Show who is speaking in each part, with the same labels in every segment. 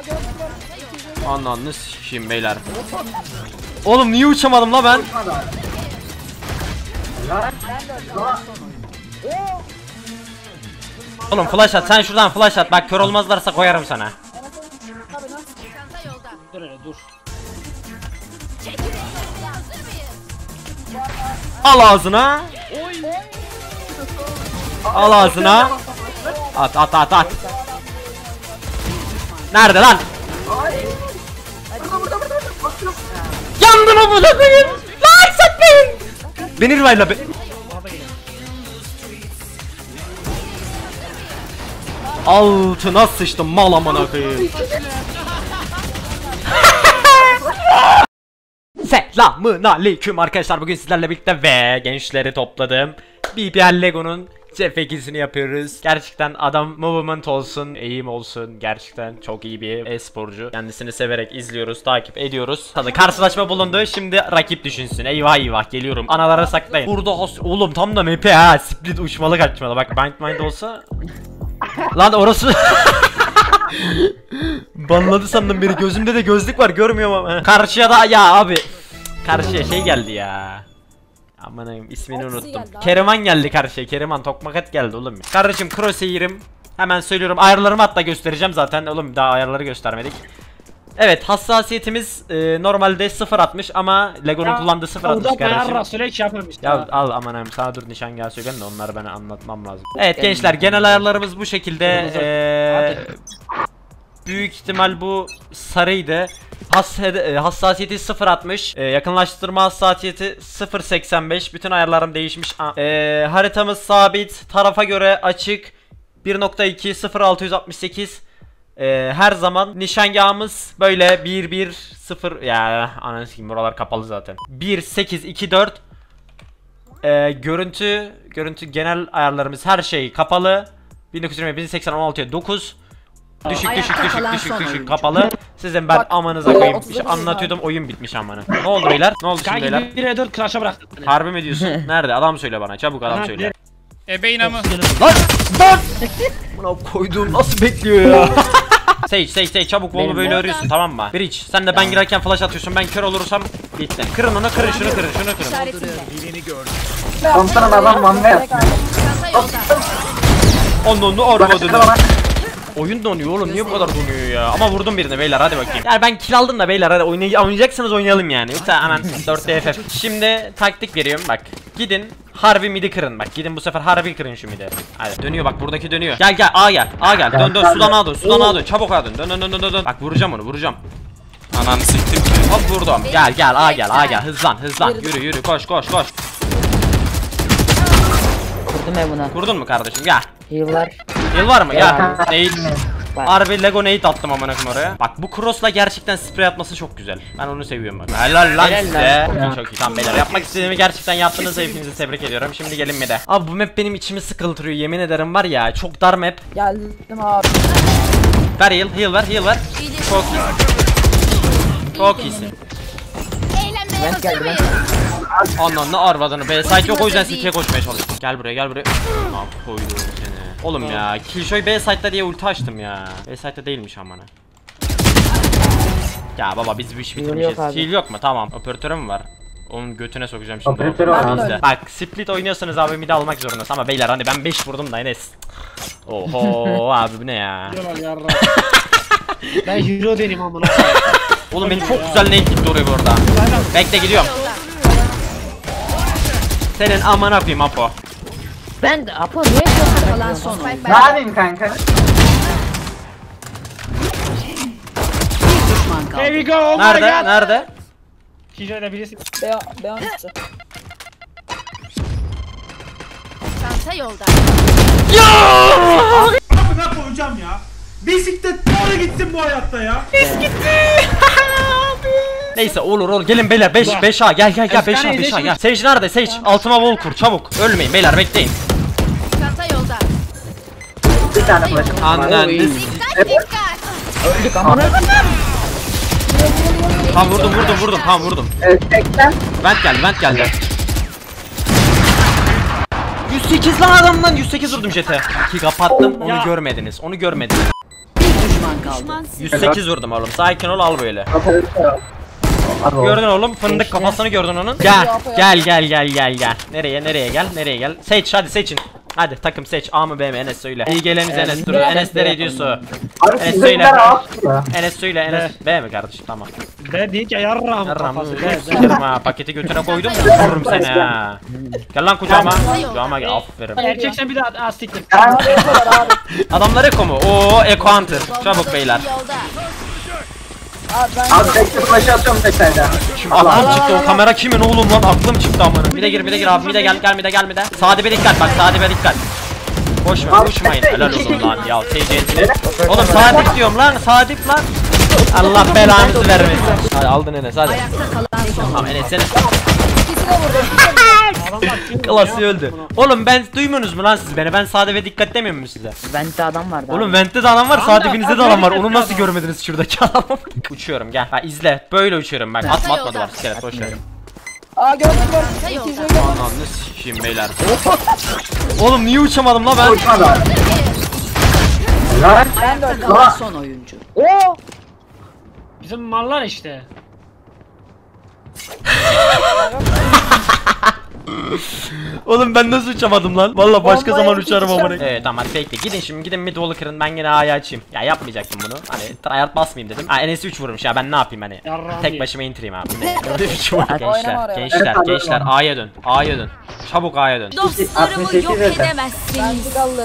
Speaker 1: Ananı sikeyim beyler. Oğlum niye uçamadım la ben? Oğlum flash at, sen şuradan flash at, bak kör olmazlarsa koyarım sana.
Speaker 2: Dur hele dur.
Speaker 1: Al ağzına. Al ağzına. At at at at. Nerede lan? Yandım o burada koyayım. Lan satmayın. Beni revive'la be. Altına sıçtım mal amına koyayım. Selamun aleyküm arkadaşlar, bugün sizlerle birlikte ve gençleri topladım. BBL Lego'nun CF2'sini yapıyoruz. Gerçekten adam movement olsun, eğim olsun, gerçekten çok iyi bir e-sporcu. Kendisini severek izliyoruz, takip ediyoruz. Tabii karşılaşma bulundu, şimdi rakip düşünsün. Eyvah eyvah geliyorum, analara saklayın. Burada oğlum tam da MP ha, split uçmalı kaçmalı. Bak Mind olsa lan orası banladı sandım beni, gözümde de gözlük var görmüyorum ama. Karşıya da ya abi, karşıya şey geldi ya. Amanayım ismini unuttum. Keriman geldi karşıya, Keriman Tokmakat geldi oğlum ya. Kardeşim crosshair'im, hemen söylüyorum, ayarlarımı hatta göstereceğim zaten oğlum, daha ayarları göstermedik. Evet, hassasiyetimiz normalde 0.60 ama Lego'nun kullandığı 0.60 kardeşim. Ya al amanayım, sana dur nişangahı söyleyin de onları bana anlatmam lazım. Evet gençler, genel ayarlarımız bu şekilde. Büyük ihtimal bu sarıydı. Hassasiyeti 0.60, yakınlaştırma hassasiyeti 0.85. Bütün ayarlarım değişmiş. Haritamız sabit, tarafa göre açık 1.2 0.668. Her zaman nişangahımız böyle 1-1-0 ya ananı sikeyim, buralar kapalı zaten. 1-8-2-4. Görüntü genel ayarlarımız her şey kapalı. 1920 1080 16'ya 9. Düşük kapalı. Sizin ben amanıza koyayım. Bir şey anlatıyordum, oyun bitmiş amanı. Ne oldu beyler? Ne oldu şimdi beyler?
Speaker 2: 1'e 4 crash'a bıraktım.
Speaker 1: Harbi mi diyorsun? Nerede? Adam söyle bana. Çabuk adam söyle.
Speaker 3: Ebeğin amı.
Speaker 1: Lan! Lan! Buna koyduğum nasıl bekliyor ya? Sage çabuk bolu böyle örüyorsun, tamam mı? Bridge sen de ben girerken flash atıyorsun, ben kör olursam bitti. Kırın onu, kırın şunu, kırın.
Speaker 3: Birini gördüm.
Speaker 4: Komutanım adam one way attı.
Speaker 1: Onu armadını. Oyun donuyor oğlum, niye bu kadar donuyor ya? Ama vurdum birini beyler, hadi bakayım. Yani ben kill aldım da beyler, hadi oynayacaksınız oynayalım yani. Yoksa aman 4 DFF. Şimdi taktik veriyorum bak. Gidin harbi midi kırın, bak gidin bu sefer harbi kırın şu midi. Hadi dönüyor bak, buradaki dönüyor. Gel A gel. Dön sudan A dön. Çabuk A dön. Dön. Bak vuracağım onu, vuracağım.
Speaker 3: Ananı siktim ki.
Speaker 1: Hop vurdum. Gel A gel. Hızlan. Yürü koş.
Speaker 4: Kurdum ben buna.
Speaker 1: Kurdun mu kardeşim? Gel.
Speaker 4: Heal
Speaker 1: var mı? Gel.
Speaker 4: Var.
Speaker 1: Nade. Harbi Lego nade attım amına koyayım oraya. Bak bu cross'la gerçekten sprey atması çok güzel. Ben onu seviyorum bak. Helal lan size. Çok iyi tamam beyler. Yapmak istediğimi gerçekten yaptınız, hepinizi tebrik ediyorum. Şimdi gelin mi de. Abi bu map benim içimi sıkıltırıyor, yemin ederim var ya. Çok dar map.
Speaker 4: Geldim abi.
Speaker 1: Ver heal ver. Çok iyisin. Çok iyisin.
Speaker 4: Ben geldim.
Speaker 1: Ananı arvadını. B site yok, o yüzden CT'ye koşmaya çalıştım. Gel buraya. Koydum seni. Oğlum ya, Killjoy B site'da diye ulti açtım ya. B site'da değilmiş amına. Ya baba biz bu işi bitirmişiz. Heal yok mu? Tamam. Operatörü mü var? Onun götüne sokacağım şimdi.
Speaker 4: Operatörü var.
Speaker 1: Bak split oynuyorsanız abi midi almak zorundasın ama beyler hani ben 5 vurdum da Enes. Oho abi bu ne ya?
Speaker 2: Ben hero deneyim amına.
Speaker 1: Oğlum benim çok güzel nade gitti oraya bu arada. Bekle gidiyorum. Senin aman yapayım Apo.
Speaker 4: Ben de Apo niye kalan son?
Speaker 5: Ne yapayım kanka?
Speaker 2: Here we go. Oh my god.
Speaker 1: Nerede?
Speaker 2: Hijayla birisi.
Speaker 4: Beyan etti.
Speaker 6: Çanta yolda.
Speaker 7: Ne koyacağım ya? Bisiklet doğru gitsin bu hayatta ya.
Speaker 1: Neyse olur gelin beyler 5A gel 5A gel. Sage nerede? Sage altıma wall kur çabuk. Ölmeyin beyler, bekleyin.
Speaker 6: Çanta yolda.
Speaker 5: Bir tane flash'ım var.
Speaker 1: Annen
Speaker 6: Dikkat.
Speaker 4: Öldük ama.
Speaker 1: tam vurdum.
Speaker 5: Evet, 80.
Speaker 1: Vent geldi. 108 lan adamdan 108 vurdum jete. Ki kapattım, onu görmediniz.
Speaker 4: Bir düşman düşman kaldı.
Speaker 1: 108 vurdum oğlum. Sakin ol, al böyle.
Speaker 5: Abi o.
Speaker 1: Gördün oğlum, fındık kafasını gördün onun. Gel. Nereye gel. Seç, hadi seçin. Hadi takım seç. A mı B mi? Enes söyle. İyi geleniz Enes dur. Enes nereye diyorsun?
Speaker 5: Abi
Speaker 1: Enes
Speaker 5: sizde
Speaker 1: söyle.
Speaker 5: bir rahat ya.
Speaker 1: Enes söyle. Enes B mi kardeşim? Tamam.
Speaker 2: Ben değil ki yarram
Speaker 1: Yarram
Speaker 2: kafası.
Speaker 1: sikerim ha. Paketi götüne koydum. Vururum seni ha. Gel lan kucağıma. Kucağıma gel. Aferin.
Speaker 2: Erkek sen bir daha astiktir.
Speaker 1: Adamlar Eko mu? Oo, Eko Hunter. Çabuk beyler.
Speaker 6: Yolda.
Speaker 5: Abi tekli flaşı atıyorum tekrardan.
Speaker 1: Aklım çıktı, o kamera kimin oğlum lan? Aklım çıktı amına. Bir de gir abi. Bir de gel. Sade bir dikkat bak. Sade bir dikkat. Koşmayın. Helal olsun lan. Ya TC'sini. Oğlum sadık diyorum lan. Sadık lan. Allah belanızı vermesin. Hadi aldın Enes hadi.
Speaker 4: Ayakta kalan son.
Speaker 1: Tamam Enes sen.
Speaker 2: Adamlar kim?
Speaker 1: Klası öldü. Oğlum ben duymuyorsunuz mu lan siz beni? Ben sade ve dikkat demiyor muyum size?
Speaker 4: Vent'te adam vardı.
Speaker 1: Oğlum Vent'te de adam var, sade binizde de adam var. Onu nasıl görmediniz şuradaki adamı? Uçuyorum gel. Ha izle. Böyle uçuyorum bak. Atmadılar. İskelet boş ver.
Speaker 4: Aa gördüm.
Speaker 6: Çanta yolda.
Speaker 1: Ananı sikeyim beyler. Oğlum niye uçamadım la ben?
Speaker 5: Uçmadı abi. Lan.
Speaker 4: Ayakta kalan son oyuncu.
Speaker 2: Bizim mallar işte.
Speaker 1: Oğlum ben nasıl uçamadım lan? Valla başka zaman uçarım amına. Evet tamam hadi bekle. Gidin şimdi gidin mid wall'u kırın. Ben yine A'yı açayım. Ya yapmayacaktım bunu. Hani tryhard basmayayım dedim. Ha Enes'i 3 vurmuş ya, ben ne yapayım hani.
Speaker 2: Yarrağım
Speaker 1: Tek
Speaker 2: ye.
Speaker 1: başıma intireyim abi. Gençler A'ya dön. Çabuk A'ya dön.
Speaker 6: Dostlarımı yok edemezsiniz.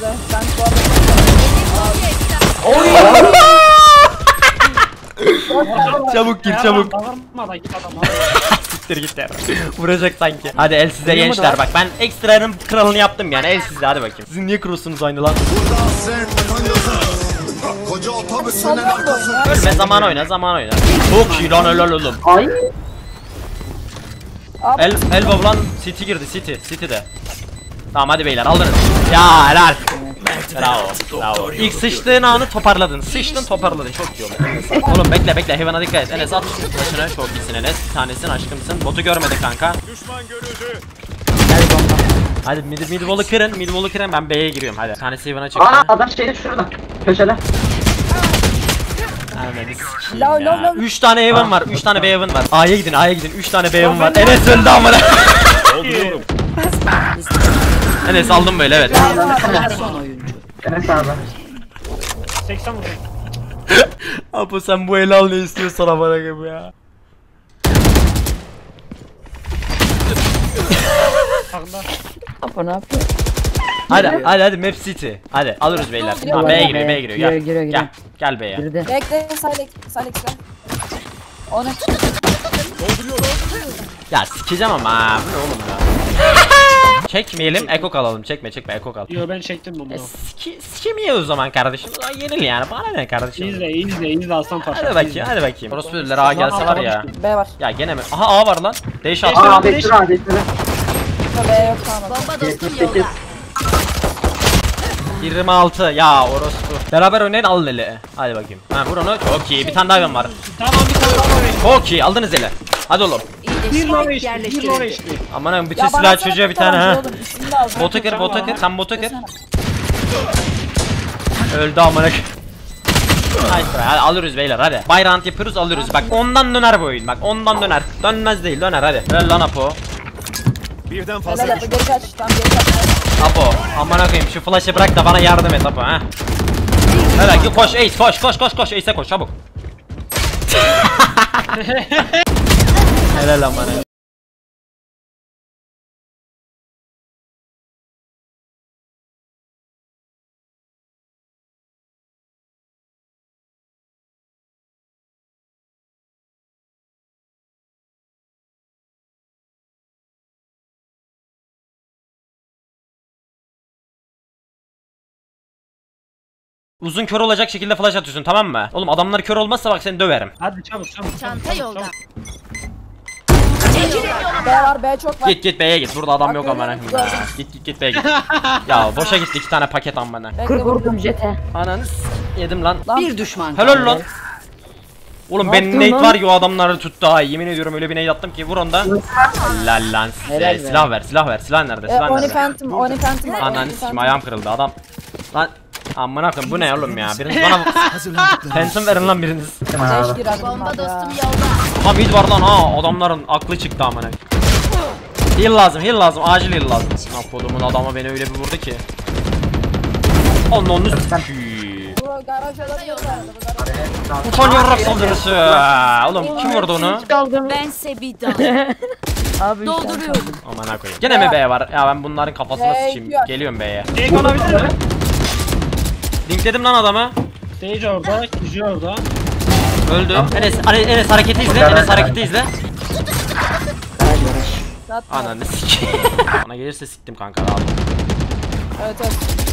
Speaker 1: Çabuk gir
Speaker 2: Yarram bağırma da git adam.
Speaker 1: Git ya. Vuracak sanki. Hadi el size gençler bak. Ben ekstranın kralını yaptım yani. El sizde hadi bakayım. Sizin niye cross'unuz aynı lan?
Speaker 8: Koca otobüsünün arkasında.
Speaker 1: Ölme, zaman oyna. Çok iyi lan, helal oğlum.
Speaker 5: Ay.
Speaker 1: Elbow lan, City girdi, City'de. Tamam hadi beyler aldınız. Ya helal. Bravo. İlk sıçtığın anı toparladın. Sıçtın toparladın. Çok iyi oldu. Oğlum bekle. Heaven'a dikkat et. Enes at flash'ını. Çok iyisin Enes. Bir tanesin, aşkımsın. Botu görmedi kanka. Hadi mid wall'u kırın. Ben B'ye giriyorum. Hadi. Bir tanesi Heaven'a çıktı.
Speaker 5: Aa adam şeyde şurada. Köşede.
Speaker 1: Ya. 3 tane Heaven var. 3 tane B Heaven var. A'ya gidin. 3 tane B Heaven var. Enes öldü amına. Enes aldım böyle evet.
Speaker 4: Kalan son oyuncu.
Speaker 5: Enes abi.
Speaker 2: 80 vurdu.
Speaker 1: Apo sen bu eli al, ne istiyorsan bana gibi ya.
Speaker 2: Takımda.
Speaker 4: Apa ne yapıyor?
Speaker 1: Hadi Map City. Hadi alırız beyler. Tamam B'ye giriyor. Gel. Gel B'ye.
Speaker 4: Girdi.
Speaker 9: Bekle Salex'le. Onu
Speaker 1: Ya sikeceğim ama ha. Bu ne oğlum ya? Çekmeyelim, Eko kalalım. Çekme, Eko kal.
Speaker 2: Yo ben çektim bunu.
Speaker 1: Sikemiyor o zaman kardeşim. Yenil yani. Bana ne kardeşim?
Speaker 2: İzle aslan parça.
Speaker 1: Hadi bakayım. Orospu ödüller A gelse var ya.
Speaker 9: B var.
Speaker 1: Ya gene mi? Aha A var lan. Değiş at.
Speaker 5: Aa geçti.
Speaker 9: B yok tamam.
Speaker 6: Bomba dostum
Speaker 5: 78.
Speaker 6: yolda.
Speaker 1: 26 ya orospu. Beraber oynayın, alın eli. Hadi bakayım. Ha vur onu. Çok iyi. Bir tane daha var.
Speaker 2: Tamam bir tane daha var.
Speaker 1: Çok iyi. Aldınız eli. Hadi oğlum.
Speaker 2: Bir lora işte.
Speaker 1: Aman bütün silah çocuğa bir tane ha. Botu kır.
Speaker 2: Tamam.
Speaker 1: Sen botu kır. Öldü amına. Nice try. Hadi alırız beyler hadi. Bayrant yapıyoruz, alırız. Bak ondan döner bu oyun. Bak ondan döner. Dönmez değil, döner hadi. Ver lan Apo.
Speaker 3: Birden fazla
Speaker 9: Helal geri kaç. Tam geri kaç.
Speaker 1: Apo amına koyayım, şu flash'ı bırak da bana yardım et Apo ha. Helal koş Ace, koş Ace'e koş çabuk. Helal amına. Uzun kör olacak şekilde flash atıyorsun, tamam mı? Oğlum adamlar kör olmazsa bak seni döverim.
Speaker 2: Hadi çabuk.
Speaker 6: Çanta yolda.
Speaker 9: B var B çok var.
Speaker 1: Git B'ye git. Burada adam yok amına. Git B'ye git. Ya boşa gitti 2 tane paket amına.
Speaker 4: Kır vurdum jete.
Speaker 1: Ananı yedim lan.
Speaker 4: Bir düşman.
Speaker 1: Helal lan. Oğlum
Speaker 4: Ne
Speaker 1: benim
Speaker 4: yaptın
Speaker 1: nade
Speaker 4: lan?
Speaker 1: var ya, o adamları tuttu ha. Yemin ediyorum öyle bir nade attım ki, vur ondan. Helal lan size.
Speaker 4: Helal be.
Speaker 1: Silah ver. Silah nerede? Silah
Speaker 9: Oni
Speaker 1: nerede?
Speaker 9: Phantom.
Speaker 1: Ananı sikim, ayağım kırıldı adam. Lan Amına koyayım bu ne oğlum ya? Biriniz bana Phantom verin lan biriniz.
Speaker 5: Tamam abi.
Speaker 9: Beş girer
Speaker 6: Bomba
Speaker 9: bunlar ya.
Speaker 6: dostum yolda.
Speaker 1: Ha mid var lan ha, adamların aklı çıktı amına. Heal lazım, heal lazım, acil heal lazım. Ha kodumun adamı beni öyle bir vurdu ki. Onun
Speaker 9: Bu garaj olabilir mi?
Speaker 1: utanıyor saldırısı. Oğlum kim vurdu onu?
Speaker 6: Bense bir daha.
Speaker 4: Abi
Speaker 6: Dolduruyorum.
Speaker 1: Amına koyayım. Gene mi B var? Ya ben bunların kafasına
Speaker 9: B
Speaker 1: sıçayım.
Speaker 9: yok.
Speaker 1: Geliyorum B'ye.
Speaker 2: Sage olabilir mi?
Speaker 1: Linkledim lan adamı.
Speaker 2: Sage orada, Kiji orada.
Speaker 1: Öldü. Enes hareketi izle. Enes hareketi izle.
Speaker 9: Zaten.
Speaker 1: Ananı sikeyim. Bana gelirse siktim kanka rahat.
Speaker 9: Evet evet.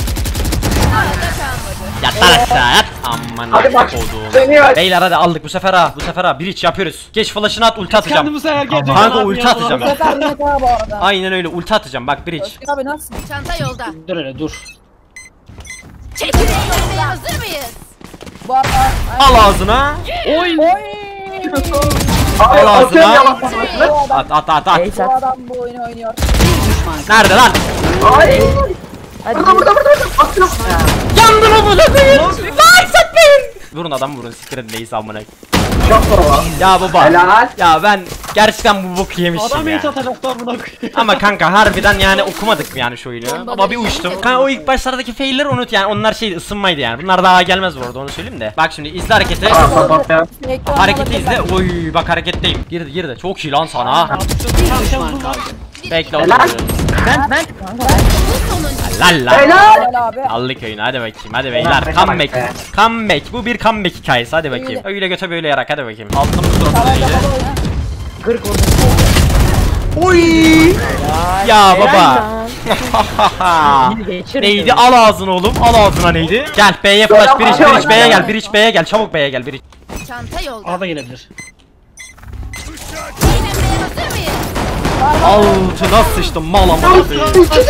Speaker 1: Yat lan aşağı yat. Aman
Speaker 5: Hadi bak.
Speaker 1: koduğum.
Speaker 5: Dönüyor.
Speaker 1: Beyler hadi aldık bu sefer ha. Bu sefer ha. Bridge yapıyoruz. Geç flash'ını at, ulti atacağım.
Speaker 2: Kendi bu sefer gelecek.
Speaker 1: Kanka ulti atacağım.
Speaker 9: Bu sefer net ha bu arada.
Speaker 1: Aynen öyle ulti atacağım. Bak Bridge.
Speaker 9: Özgür abi nasılsın?
Speaker 6: Çanta yolda.
Speaker 2: Dur hele dur.
Speaker 6: Çekilin yolda. Hazır mıyız?
Speaker 9: Bu arada.
Speaker 1: Al ağzına.
Speaker 2: Oy!
Speaker 5: Abi
Speaker 1: Al ağzına.
Speaker 5: atıyorum yalan.
Speaker 9: Bu adam,
Speaker 1: At.
Speaker 4: Ey
Speaker 9: bu
Speaker 4: sat.
Speaker 9: adam bu oyunu oynuyor.
Speaker 4: Bir düşman.
Speaker 1: Nerede lan?
Speaker 5: Ay.
Speaker 4: Hadi.
Speaker 5: Burada. Atıyorum.
Speaker 1: Yandım o burada değil. Lan satmayın. Vurun adam vurun. Siktir edin neyse amına.
Speaker 5: Çok baba.
Speaker 1: Ya baba.
Speaker 5: Helal.
Speaker 1: Ya ben gerçekten bu boku yemişim
Speaker 2: Adam
Speaker 1: ya.
Speaker 2: iyi atacaklar buna koyayım.
Speaker 1: Ama kanka harbiden yani okumadık mı yani şu oyunu? Ama bir uçtum. Kanka o ilk başlardaki fail'leri unut yani, onlar şey ısınmaydı yani. Bunlar daha gelmez bu arada, onu söyleyeyim de. Bak şimdi izle hareketi.
Speaker 5: Tamam.
Speaker 1: Hareketi izle. Oy bak hareketteyim. Girdi. Çok iyi lan sana ha.
Speaker 4: Bir düşman kaldı.
Speaker 1: Bekle oğlum.
Speaker 5: Helal.
Speaker 4: Ben
Speaker 1: Lalla.
Speaker 5: Helal.
Speaker 9: Helal abi.
Speaker 1: Aldık oyunu, hadi bakayım, hadi beyler. Comeback. Comeback. Bu bir comeback hikayesi, hadi bakayım. Öyle göte böyle yarak, hadi bakayım. Altımız suratı
Speaker 9: Kamerada
Speaker 1: iyice.
Speaker 9: baba oyna.
Speaker 4: 40 oldu.
Speaker 1: Oy. Ya baba.
Speaker 4: Geçir.
Speaker 1: Neydi? Al ağzını oğlum. Al ağzına neydi? Gel B'ye flash. Bridge B'ye gel. Bridge B'ye gel. Çabuk B'ye gel. Bridge.
Speaker 6: Çanta yolda.
Speaker 2: Arada gelebilir.
Speaker 6: Eğlenmeye hazır mıyız?
Speaker 1: Altına sıçtım mal amına koyayım.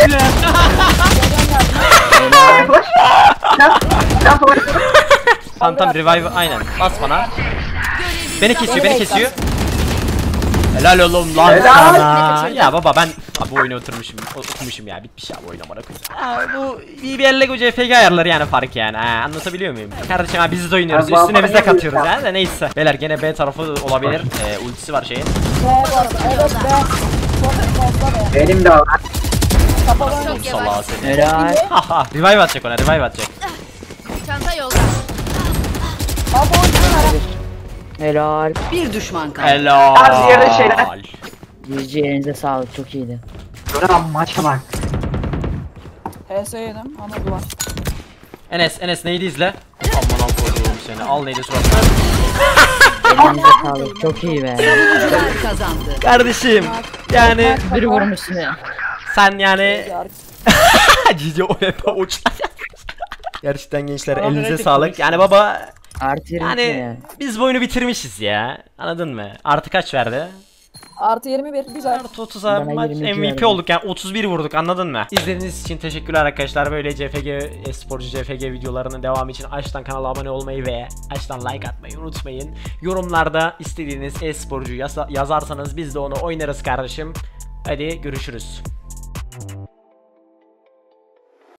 Speaker 1: Tamam revive aynen. Bas bana. Beni kesiyor. Helal oğlum lan
Speaker 5: Helal.
Speaker 1: sana. Ya baba ben bu oyunu okumuşum ya, bitmiş ya bu oyun amına koyayım. Bu BBL Lego CFG ayarları yani, fark yani. Ha, anlatabiliyor muyum? Kardeşim ha, biz de oynuyoruz.
Speaker 5: Ya,
Speaker 1: Üstüne biz de
Speaker 5: baba,
Speaker 1: katıyoruz
Speaker 5: ya.
Speaker 1: yani de neyse. Beyler gene B tarafı olabilir. Ultisi var şeyin.
Speaker 9: B bu arada. Evet B. Çok fazla B.
Speaker 5: Benim de var.
Speaker 9: Kapalı oynuyor.
Speaker 6: Çok yavaş.
Speaker 1: Salaha seni.
Speaker 4: Helal.
Speaker 1: Haha. Revive atacak ona, revive atacak.
Speaker 6: Çanta yolda.
Speaker 9: Abi oynuyor.
Speaker 4: Helal. Bir düşman kaldı.
Speaker 1: Helal.
Speaker 5: Az yerde şeyler.
Speaker 4: GG elinize sağlık, çok iyiydi.
Speaker 5: Buram maça bak.
Speaker 9: HS yedim ama duvar.
Speaker 1: Enes neydi izle? Aman koyduğum seni. Al neydi suratına.
Speaker 4: Elinize sağlık, çok iyi be. Savunucular kazandı.
Speaker 1: Kardeşim yani
Speaker 4: Bir vurmuşsun ya.
Speaker 1: sen yani Cici o hep uçlar. Gerçekten gençler
Speaker 2: Abi
Speaker 1: elinize
Speaker 2: evet,
Speaker 1: sağlık. Yani baba
Speaker 4: Artı 20
Speaker 1: yani
Speaker 4: yani.
Speaker 1: biz bu oyunu bitirmişiz ya. Anladın mı? Artı kaç verdi?
Speaker 9: Artı 21 güzel.
Speaker 1: Artı 30'a
Speaker 4: Bana
Speaker 1: maç
Speaker 4: 22
Speaker 1: MVP
Speaker 4: verdi.
Speaker 1: olduk yani, 31 vurduk, anladın mı? İzlediğiniz için teşekkürler arkadaşlar. Böyle CFG Esporcu CFG videolarının devamı için aşağıdan kanala abone olmayı ve aşağıdan like atmayı unutmayın. Yorumlarda istediğiniz esporcu yazarsanız biz de onu oynarız kardeşim. Hadi görüşürüz.